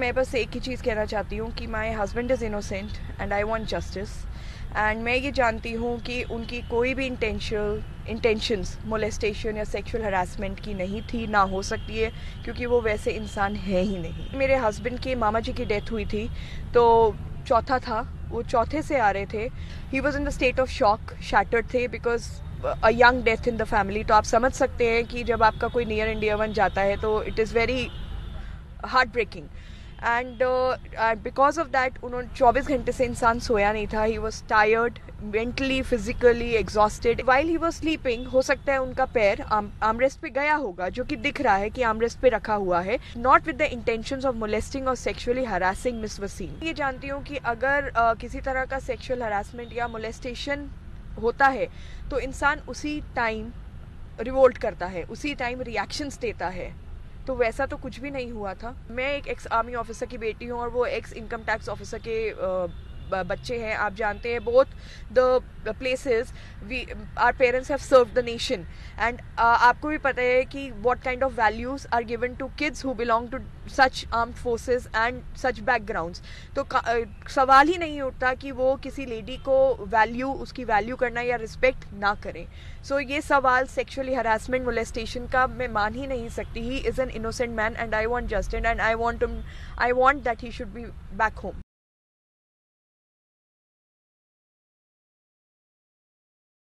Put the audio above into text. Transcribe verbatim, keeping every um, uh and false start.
मैं बस एक ही चीज़ कहना चाहती हूँ कि my husband is innocent and I want justice. And मैं ये जानती हूँ कि उनकी कोई भी इंटेंशनल इंटेंशंस मोलेस्टेशन या सेक्सुअल हरासमेंट की नहीं थी, ना हो सकती है, क्योंकि वो वैसे इंसान है ही नहीं। मेरे हस्बैंड के मामा जी की डेथ हुई थी, तो चौथा था, वो चौथे से आ रहे थे। He was in the state of shock, shattered थे because a young death in the family. तो आप समझ सकते हैं कि जब आपका कोई नियर एंड डियर वन जाता है तो it is very heart breaking. And because of that उन्होंने चौबीस घंटे से इंसान सोया नहीं था। He was tired, mentally physically exhausted. While he was sleeping, हो सकता है उनका पैर आर्मरेस्ट पे गया होगा, जो कि दिख रहा है कि आर्मरेस्ट पे रखा हुआ है, not with the intentions of molesting और सेक्सुअली हरासिंग मिस वसीम। ये जानती हूँ कि अगर uh, किसी तरह का सेक्सुअल हरासमेंट या मोलेस्टेशन होता है तो इंसान उसी टाइम रिवोल्ट करता है, उसी टाइम रिएक्शंस देता है। तो वैसा तो कुछ भी नहीं हुआ था। मैं एक एक्स आर्मी ऑफिसर की बेटी हूँ और वो एक्स इनकम टैक्स ऑफिसर के बच्चे हैं। आप जानते हैं, both the places we our parents have served the nation. And आपको भी पता है कि what kind of values are given to kids who belong to such armed forces and such backgrounds. तो uh, सवाल ही नहीं उठता कि वो किसी लेडी को वैल्यू उसकी वैल्यू करना या रिस्पेक्ट ना करें। सो so, ये सवाल सेक्सुअली हरासमेंट मोलेस्टेशन का मैं मान ही नहीं सकती। He is an innocent man and I want justice and I want I want that he should be back home.